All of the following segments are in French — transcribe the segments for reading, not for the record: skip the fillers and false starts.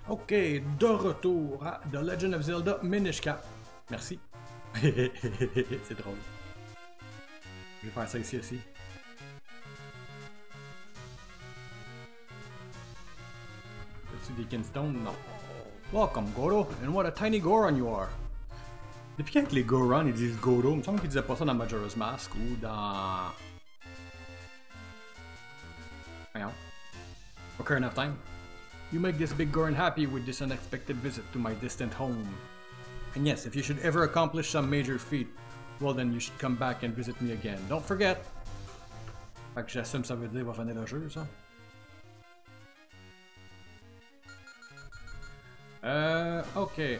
Ok, de retour à The Legend of Zelda Minish Cap. Merci. C'est drôle. Je vais faire ça ici aussi. As-tu des Kinstone? Non. Welcome, Goro, and what a tiny Goron you are. Depuis quand les Goron ils disent Goro, il me semble qu'ils disaient pas ça dans Majora's Mask ou dans... Voyons. Ocarina of Time. You make this big Goron happy with this unexpected visit to my distant home. And yes, if you should ever accomplish some major feat, well then you should come back and visit me again. Don't forget! Fait que j'assume ça veut dire va finir le jeu, ça. Ok.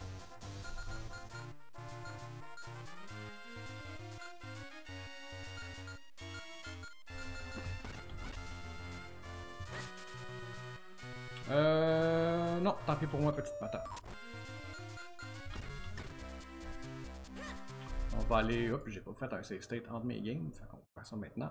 Non, tant pis pour moi, petite patate. On va aller... Hop, j'ai pas fait un save state entre mes games, fait qu'on va faire ça maintenant.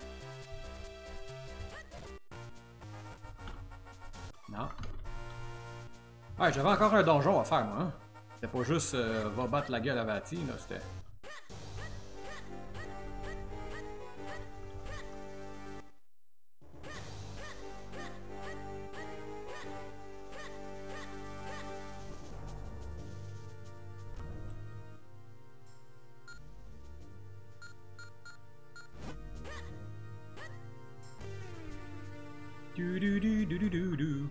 Non. Ouais, j'avais encore un donjon à faire, moi. Hein? C'était pas juste va battre la gueule à Vati, là, c'était... Du du du du du du du.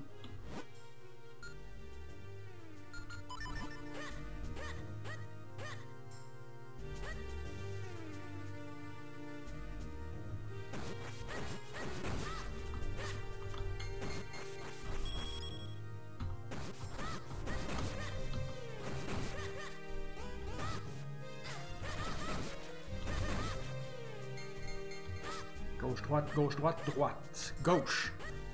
Gauche, droite, gauche, droite, droite. Gauche.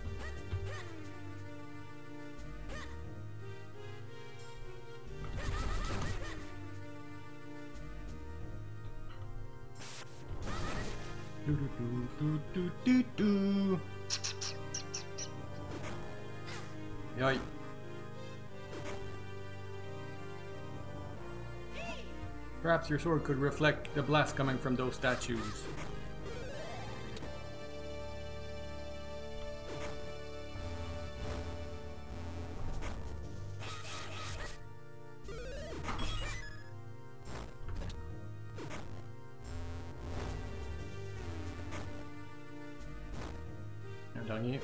Aïe. Perhaps your sword could reflect the blast coming from those statues. Un dernier.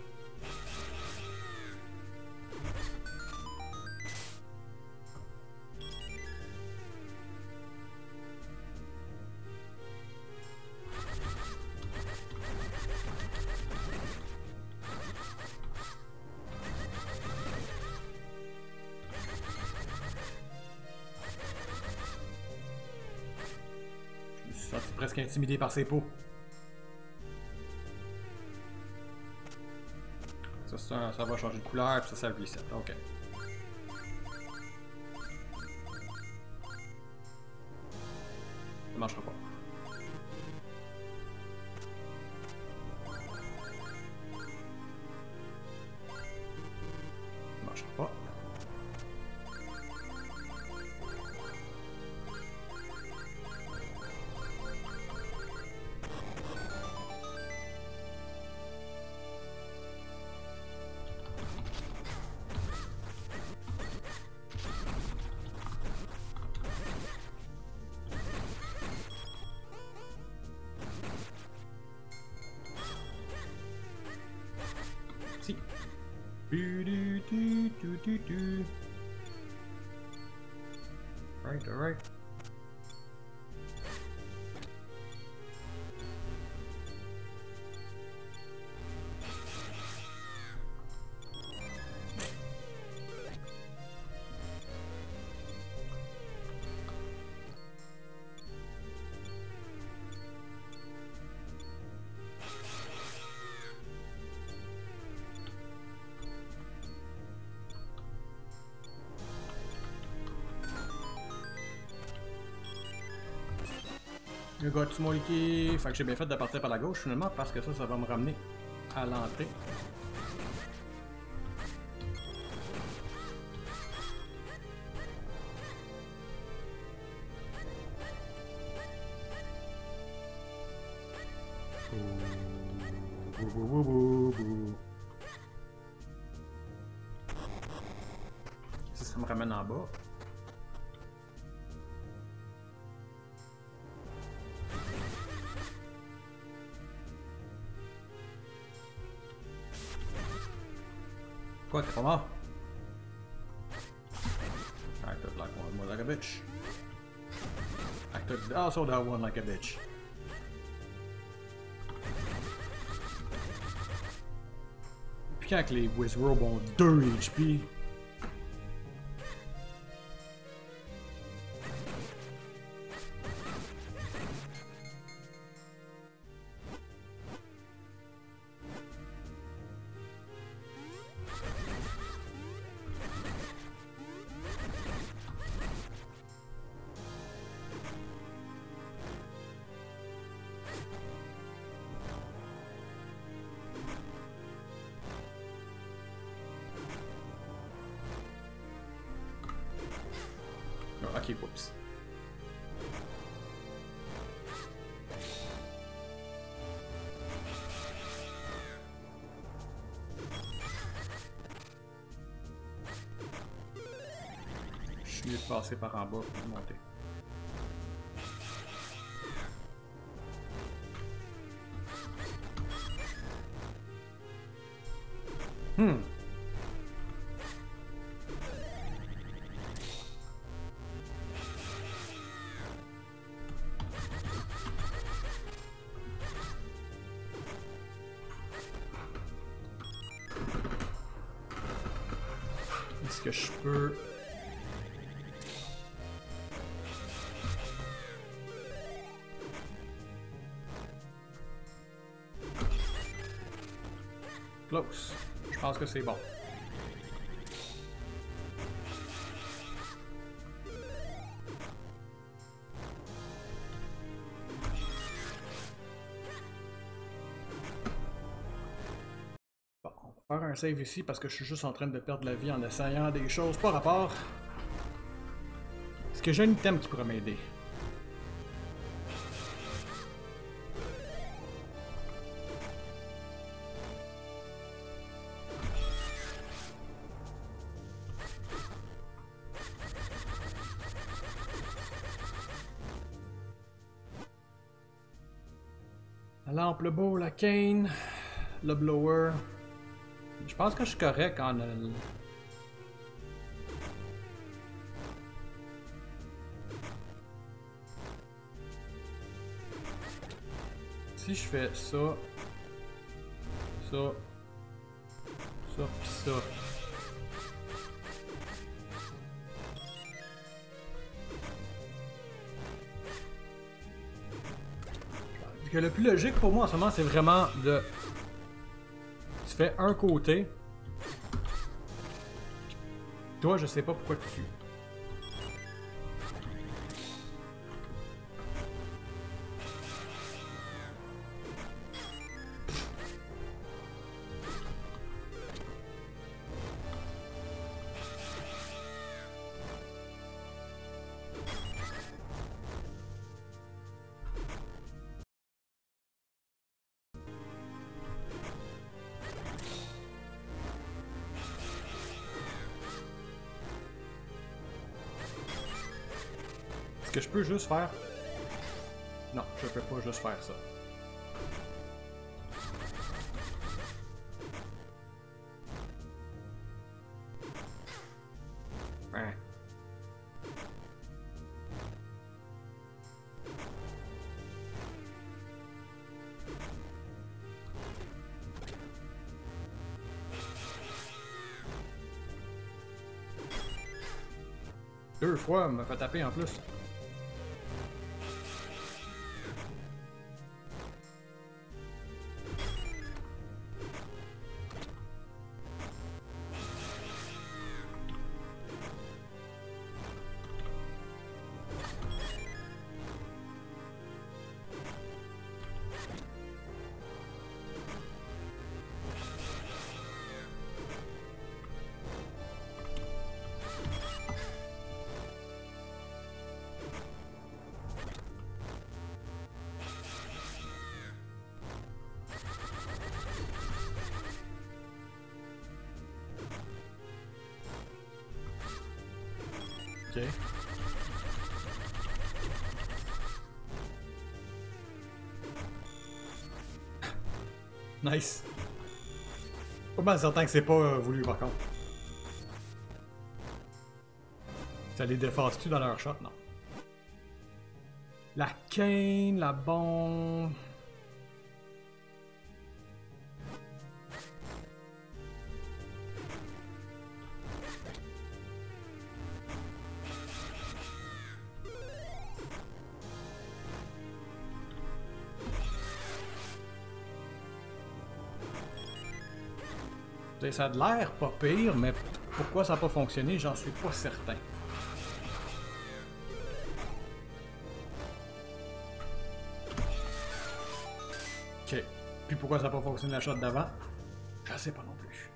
Je me suis senti presque intimidé par ses peaux. Ça va changer de couleur, puis ça reset. Ok. Ça marchera pas. Ça marchera pas. Si. Right, alright. Le gars de Moliki. Fait que j'ai bien fait de partir par la gauche finalement parce que ça va me ramener à l'entrée. Ça me ramène en bas. Quoi, t'es pas mort? Acted like one, more like a bitch. Acted also that one like a bitch. Puis quand les Wizrobe ont 2 HP. Ok, whoops. Je suis mieux de passer par en bas pour monter. Est-ce que je peux... Close. Je pense que c'est bon. Bon, on va faire un save ici parce que je suis juste en train de perdre la vie en essayant des choses par rapport. Est-ce que j'ai un item qui pourrait m'aider? La lampe, le bow, la cane, le blower. Je pense que je suis correct en... Si je fais ça, ça, ça, pis ça. Parce que le plus logique pour moi en ce moment, c'est vraiment de... Tu fais un côté. Toi, je sais pas pourquoi tu fuis. Est-ce que je peux juste faire... Non, je peux pas juste faire ça. Hein. Deux fois, elle m'a fait taper en plus. Ok. Nice. Pas mal certain que c'est pas voulu par contre. Ça les déphase-tu dans leur shot? Non. La cane, la bombe... Ça a l'air pas pire, mais pourquoi ça n'a pas fonctionné, j'en suis pas certain. Ok. Puis pourquoi ça n'a pas fonctionné la shot d'avant? Je sais pas non plus.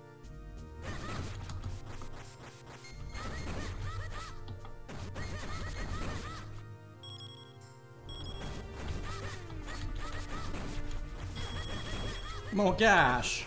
Mon cash!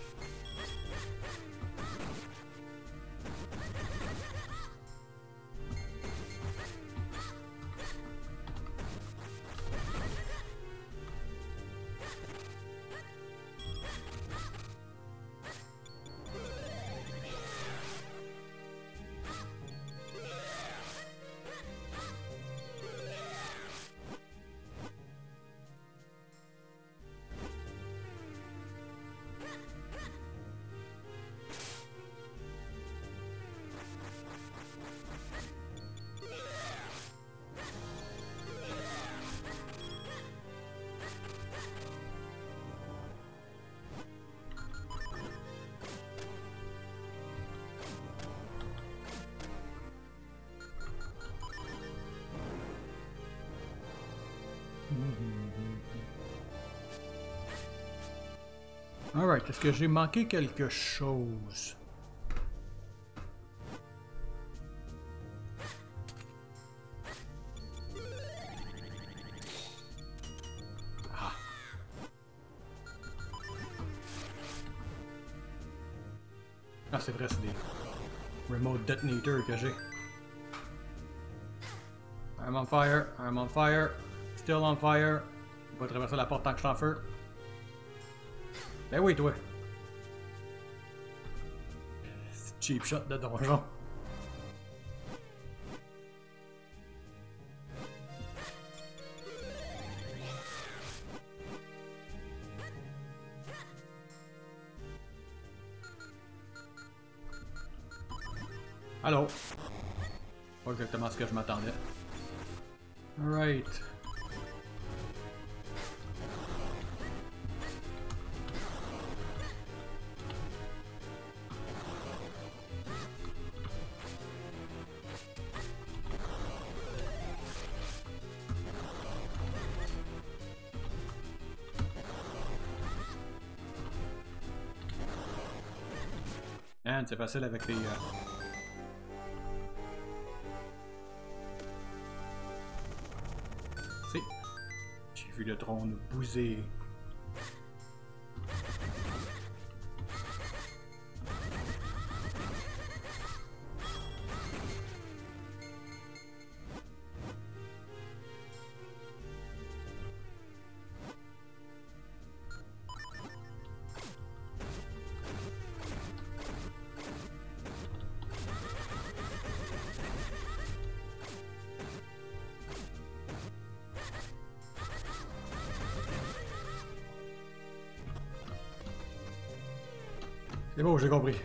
Alright, est-ce que j'ai manqué quelque chose? Ah. Ah, c'est vrai, c'est des remote detonators que j'ai. I'm on fire, I'm on fire, still on fire. Je vais traverser la porte tant que je suis en feu. Ben oui, toi! Cheap shot de donjon. Allô? Pas exactement ce que je m'attendais. Alright. Man, c'est facile avec les... J'ai vu le trône bouser. C'est bon, j'ai compris.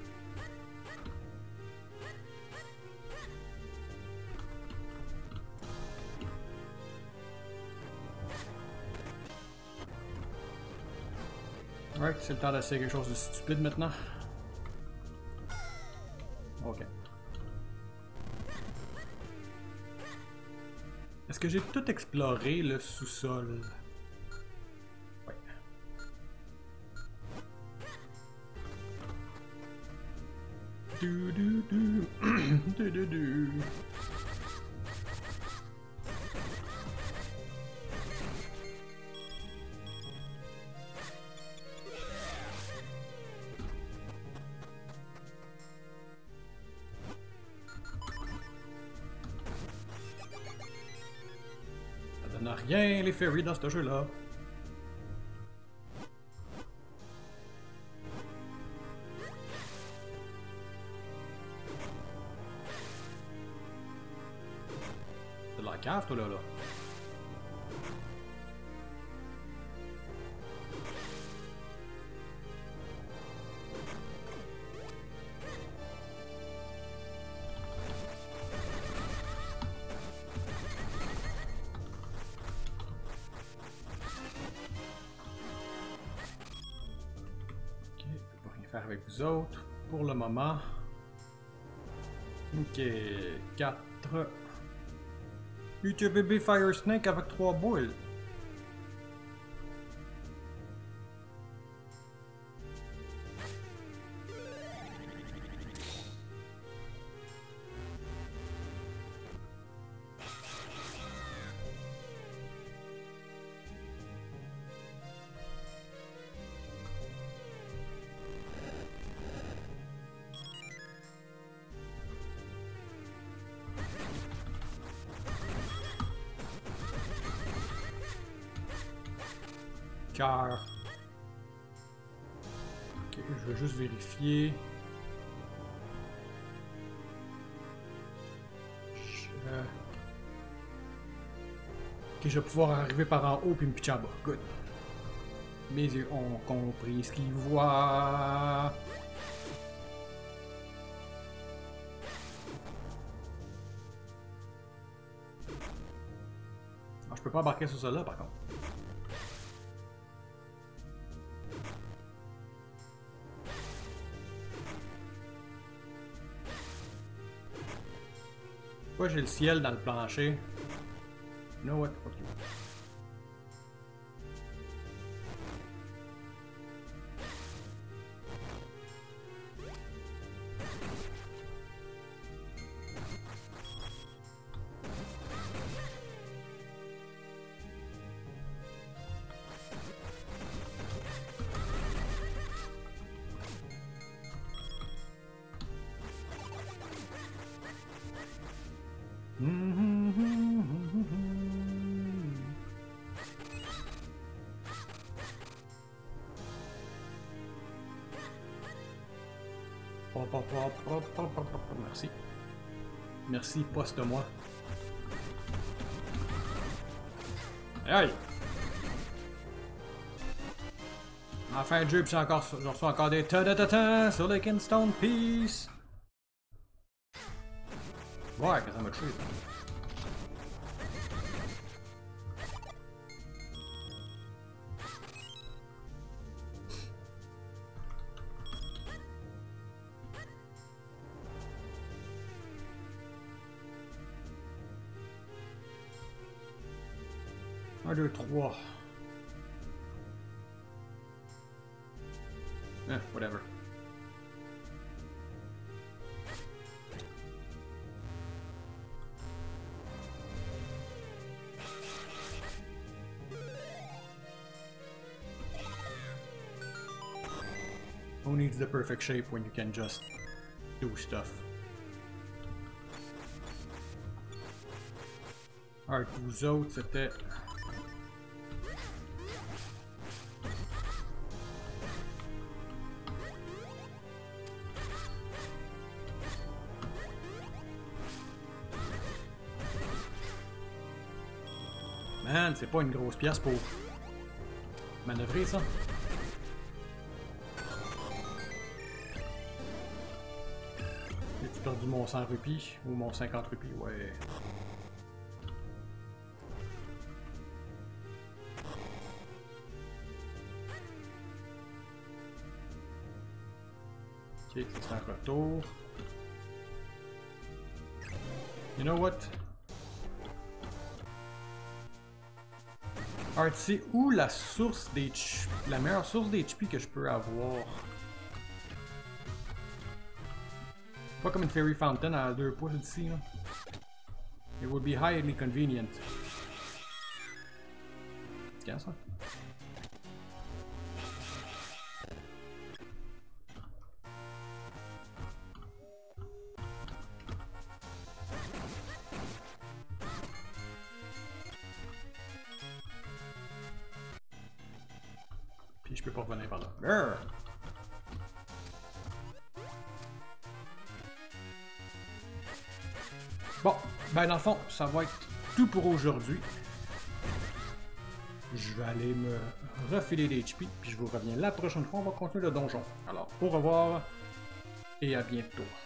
Alright, c'est le temps d'essayer quelque chose de stupide maintenant. Ok. Est-ce que j'ai tout exploré le sous-sol? Ouais. Du du du. Du du du. à rien les fairies dans ce jeu-là. C'est de la cave, toi, là. Avec vous autres pour le moment. Ok, 4 UTBB Fire Snake avec 3 boules. Cœur. Ok, je vais juste vérifier. Ok, je vais pouvoir arriver par en haut puis me pitcher en bas. Good. Mes yeux ont compris ce qu'ils voient. Ah, je peux pas embarquer sur ça là par contre. Pourquoi j'ai le ciel dans le plancher? You know what? Fuck you. Merci. Merci, poste-moi. Aïe! En fin de jeu, puis je reçois encore des ta-da-ta-ta sur les Kinstone Piece. Ouais, que ça m'a tué. Un, deux, trois. Whatever. Who needs the perfect shape when you can just do stuff? Alright, vous autres, c'était... Man, c'est pas une grosse pièce pour manœuvrer ça. J'ai-tu perdu mon 100 rupies ou mon 50 rupies? Ouais. Ok, c'est un retour. You know what? Alright, c'est où la source des la meilleure source d'HP que je peux avoir? Pas comme une Fairy Fountain à 2 pouces d'ici, là. It would be highly convenient. C'est quand ça? Puis je peux pas revenir par là. Grrr. Bon, ben dans le fond, ça va être tout pour aujourd'hui. Je vais aller me refiler des HP, puis je vous reviens la prochaine fois, on va continuer le donjon. Alors, au revoir et à bientôt.